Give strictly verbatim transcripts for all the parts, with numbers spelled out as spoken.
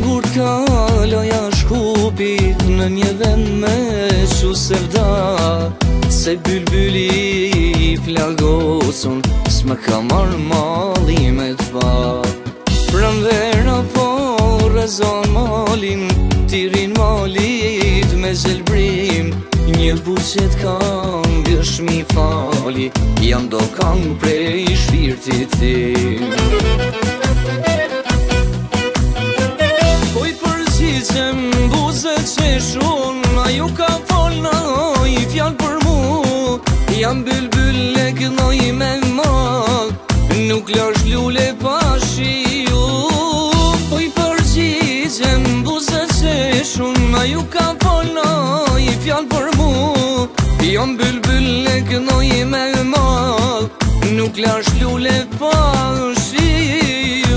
ngurt kaloja shkupit në një vend me shu sevda, se bylbyli i flagosun s'më ka marrë mali me t'pa. Pranvera po rezon malin, tirin malit me zelbrim, një buqet kangë shmi fali, jam do kangë prej shpirtit tim. Po i përgjigjem buzet që shun, a ju ka folna i fjall për mu, jam bylbyl e kënoj me mal, nuk lash lule pa shiu. Po i përgjigjem buzet që shun, a ju ka folna i fjall për mu, jam bylbyl e kënoj me mal, nuk lash lule pa shiu.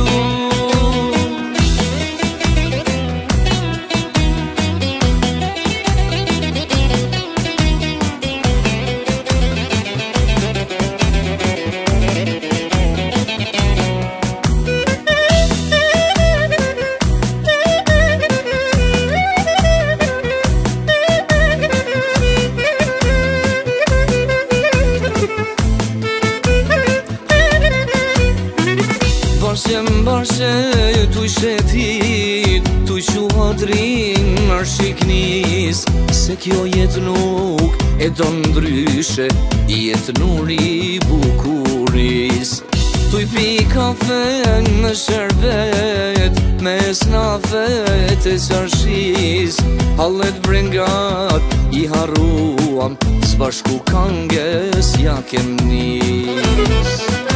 Barshe m'barshe t'uj shetit, t'uj shuhatrin arshiknis, se kjo jet nuk e do ndryshe, jet nuri bukuris. T'uj pi kafe me sherbet, me snafet e qarshis, hallet brengat i haruam, s'bashku kanges ja kem nis.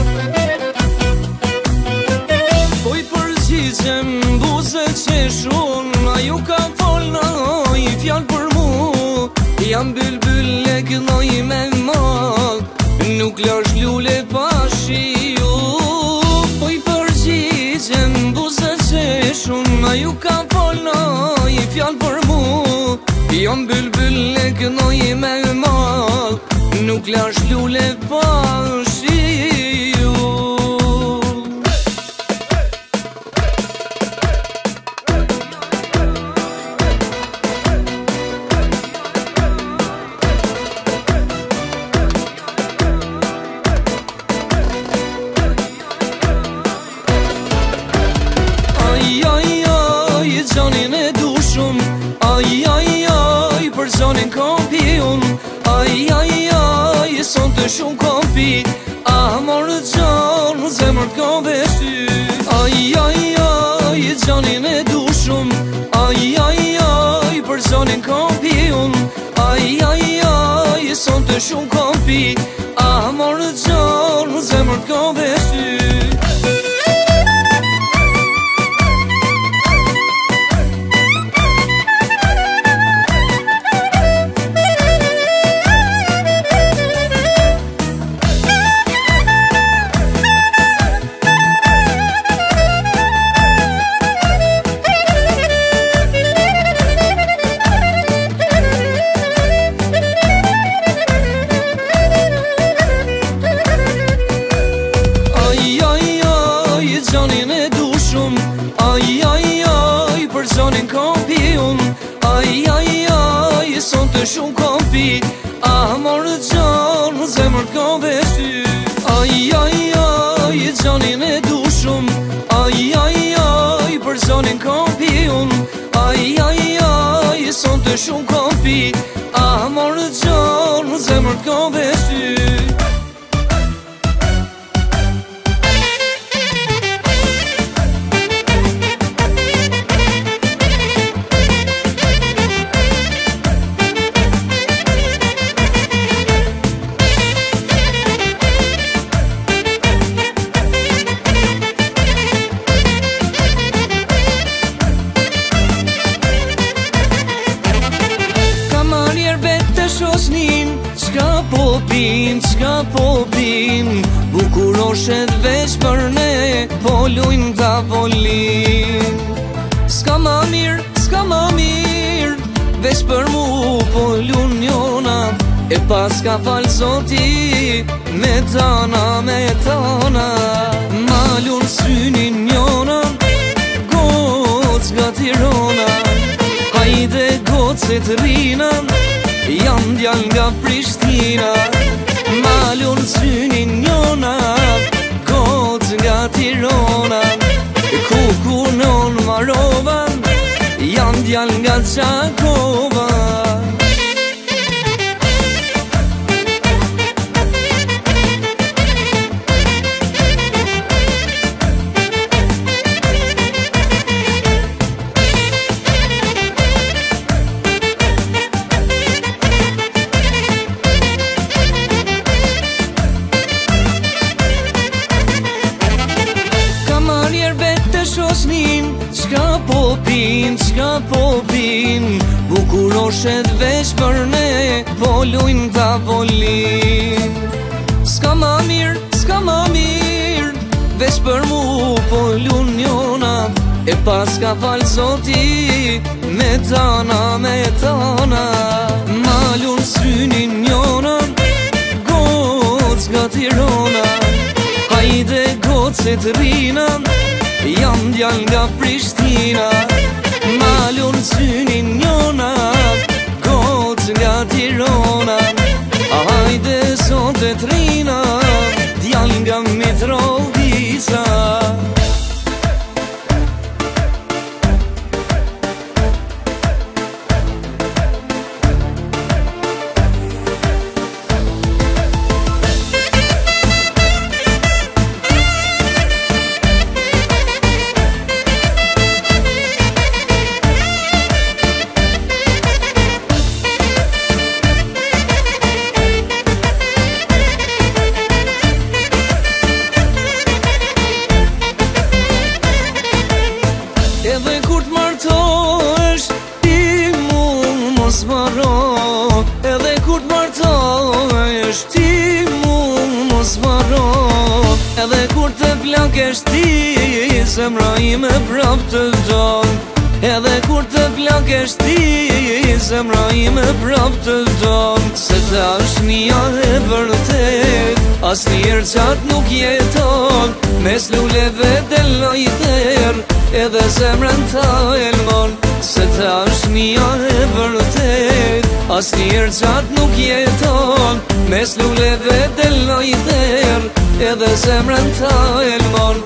Po i përgjigjem buzet që shun, a ju ka folna i fjall për mu, jam bylbyl e kënoj me mal, nuk lash lule pa shiu. Po i përgjigjem buzet që shun, a ju ka folna i fjall për mu, jam bylbyl e kënoj me mal, nuk lash lule pa shiu. Gjanin e dushum, aj, aj, aj, për gjanin kampi un, aj, aj, aj, son të shumë kampi, a marrë gjan, zemër t'ka veshty. Aj, aj, aj, gjanin e dushum, aj, aj, aj, për gjanin kampi un, aj, aj, aj, son të shumë kampi, a marrë gjan, zemër t'ka veshty. Gjanin e dushum, aj, aj, aj, për gjanin kampi un, aj, aj, aj, son të shumë kampi, a marrë gjan, zemër t'ka veshty. Aj, aj, aj, gjanin e dushum, aj, aj, aj, për gjanin kampi un, aj, aj, aj, son të shumë kampi, a marrë gjan, zemër t'ka veshty. Qka po pin, qka po pin, bukuroshet veç për ne, po lujnë tavolin. S'ka ma mirë, s'ka ma mirë, veç për mu po lujnë njona, e pas ka falë zoti, me tana, me tana. Ma lujnë synin njona, goc nga Tirana. Hajde gocet rina, jam djal nga Prishtina. Malun synin njona, goc nga Tirana. Ku kunon Marova, jam djal nga Çakova. Shosnin, qka po pin, qka po pin, bukuroshet veç për ne, po lujn tavolin. Ska ma mir, ska ma mir, veç për mu, po lujn njona, e pas ka fal zoti, me tana, me tana. Ma lujn synin njona, goc nga Tirana. Hajde gocet rina, jam djal nga Prishtina. Malun synin njona, goc nga Tirana. Hajde sot e trina, djal nga Mitrovica. Edhe kur t'martohesh, ti mu mos maro. Edhe kur t'martohesh, ti mu mos maro. Edhe kur të plakesh ti, zemra ime prap të don. Edhe kur të plakesh ti, zemra ime prap të don. Se ta është mija e vërtet, as njerë qatë nuk jeton. Mes luleve del në i ther, edhe zemrën ta elmon. Se ta është mija e vërtet, as njerë qatë nuk jeton. Mes luleve del në i ther, edhe zemrën ta elmon.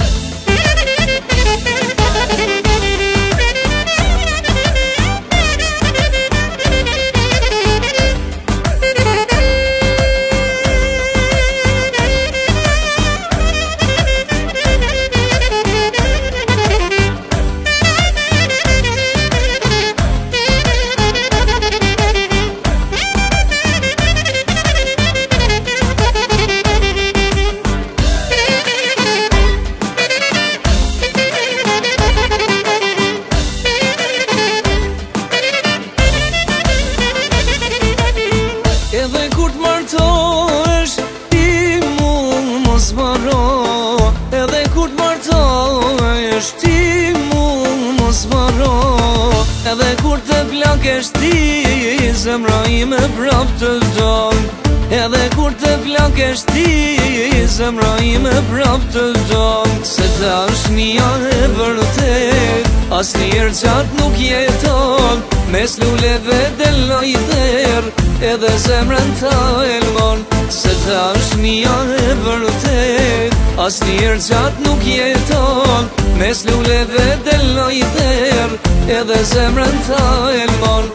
Edhe kur t'martohesh, ti mu mos maro. Edhe kur t'martohesh, ti mu mos maro. Edhe kur të plakesh ti, zemra ime prap të don. Edhe kur të plakesh ti, zemra ime prap të don. Se ta është mija e vërtet, as njerë qatë nuk jeton. Mes luleve del në i ther, edhe zemrën ta elmon. Se ta është mija e vërtet, as njerë qatë nuk jeton. Mes luleve del në i ther, edhe zemrën ta elmon.